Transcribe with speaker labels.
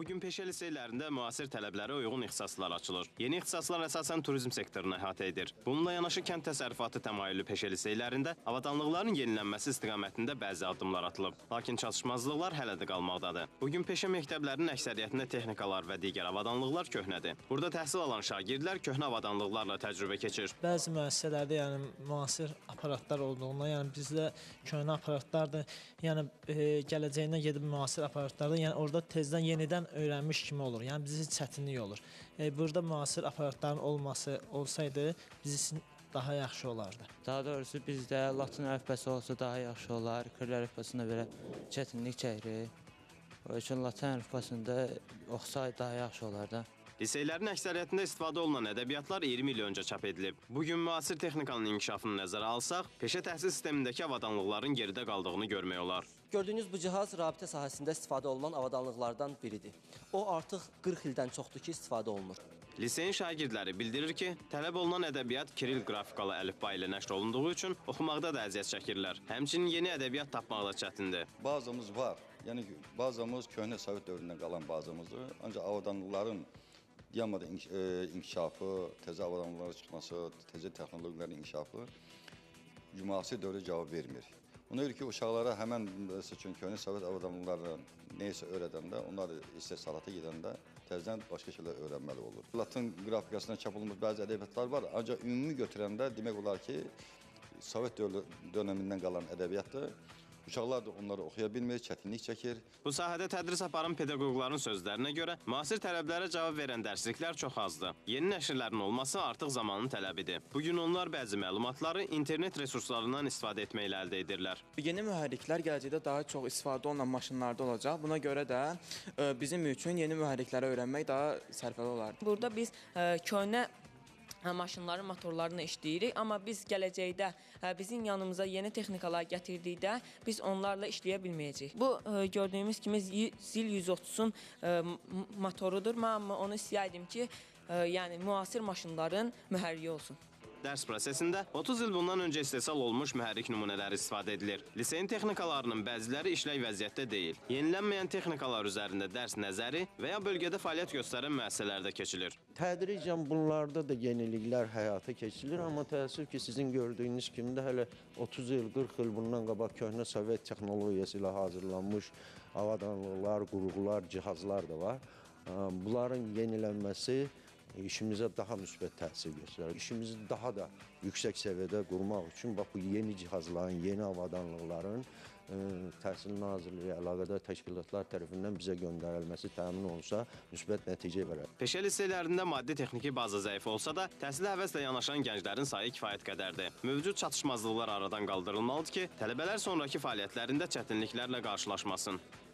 Speaker 1: Bugün peşə liseylərində müasir tələblərə uyğun ixtisaslar açılır. Yeni ixtisaslar əsasən turizm sektorunu əhatə edir. Bununla yanaşı kənd təsərrüfatı təmayüllü peşə liseylərində avadanlıqların yenilənməsi istiqamətində bəzi addımlar atılıb. Lakin çatışmazlıqlar hələ də qalmaqdadır. Bugün peşə məktəblərinin əksəriyyətində texnikalar və digər avadanlıqlar köhnədir. Burada təhsil alan şagirdlər köhnə avadanlıqlarla təcrübə keçir.
Speaker 2: Bəzi müəssisələrdə müasir aparatlar olduğundan, bizdə köhnə aparatlardır. Gələcəyinə gedib müasir aparatlardır. Orada tezdən yenidən öyrənmiş kimi olur. Bizim üçün çətinlik olur. Burada müasir aparatların olsaydı bizim üçün daha yaxşı olardı.
Speaker 3: Daha doğrusu bizdə Latin əlifbası olsa daha yaxşı olar. Kiril əlifbasına belə çətinlik çəkirik. O üçün Latin əlifbasında oxsaydı daha yaxşı olardı.
Speaker 1: Liseylərin əksəriyyətində istifadə olunan ədəbiyyatlar 20 il öncə çap edilib. Bugün müasir texnikanın inkişafını nəzərə alsaq, peşə təhsil sistemindəki avadanlıqların geridə qaldığını görmək olar.
Speaker 4: Gördüyünüz bu cihaz rabitə sahəsində istifadə olunan avadanlıqlardan biridir. O artıq 40 ildən çoxdur ki, istifadə olunur.
Speaker 1: Liseyin şagirdləri bildirir ki, tələb olunan ədəbiyyat kiril qrafikalı əlifba ilə nəşr olunduğu üçün oxumaqda da əziyyət çəkirlər. Həmçinin yeni ədəbiyyat tapmaqda çətindir.
Speaker 5: Bazamız var. Bazamız köhnə Sovet dövründən qalan bazamızdır. Ancaq avadanlıqların dayanmadan inkişafı, təzə avadanlıqların çıxması, təzə texnologiyaların inkişafı müasir dövrə cavab vermir. Ona görə ki, uşaqlara həmən köhnə Sovet avadanlıqlarla neysə öyrədəndə, onlar istehsalata gedəndə təzədən başqa şeylər öyrənməli olur. Latin qrafikasına çap olunmuş bəzi ədəbiyyatlar var, ancaq ümumi götürəndə demək olar ki, Sovet dönəmindən qalan ədəbiyyatdır. Uşaqlar da onları oxuya bilmir, çətinlik çəkir.
Speaker 1: Bu sahədə tədris aparan pedaqoqların sözlərinə görə müasir tələblərə cavab verən dərsliklər çox azdır. Yeni nəşrlərin olması artıq zamanın tələbidir. Bugün onlar bəzi məlumatları internet resurslarından istifadə etməklə əldə edirlər.
Speaker 6: Yeni mühərriklər gələcəkdə daha çox istifadə olunan maşınlarda olacaq. Buna görə də bizim üçün yeni mühərrikləri öyrənmək daha sərfəli olar.
Speaker 7: Burada biz köhnə maşınların motorlarını işləyirik, amma biz gələcəkdə bizim yanımıza yeni texnikalar gətirdikdə biz onlarla işləyə bilməyəcəyik. Bu gördüyümüz kimi Zil 130-un motorudur. Mən onu istəyərdim ki, müasir maşınların mühərriki olsun.
Speaker 1: Dərs prosesində 30 il bundan öncə istehsal olmuş mühərrik nümunələri istifadə edilir. Liseyin texnikalarının bəziləri işlək vəziyyətdə deyil. Yenilənməyən texnikalar üzərində dərs nəzəri və ya bölgədə fəaliyyət göstərən müəssisələrdə keçilir.
Speaker 8: Tədricən bunlarda da yeniliklər həyata keçirilir, amma təəssüf ki, sizin gördüyünüz kimi də hələ 30 il, 40 il bundan qabaq köhnə Sovet texnologiyası ilə hazırlanmış avadanlıqlar, qurğular, cihazlar da var. Bunların yenilənməsi işimizə daha müsbət təsir göstərir. İşimizi daha da yüksək səviyyədə qurmaq üçün bu yeni cihazların, yeni avadanlıqların Təhsil Nazirliyi əlaqədar təşkilatlar tərəfindən bizə göndərilməsi təmin olunsa müsbət nəticə verər.
Speaker 1: Peşə liseylərində maddi-texniki baza zəif olsa da, təhsilə həvəslə yanaşan gənclərin sayı kifayət qədərdir. Mövcud çatışmazlıqlar aradan qaldırılmalıdır ki, tələbələr sonraki fəaliyyətlərində çətinliklərlə qarşılaşmasın.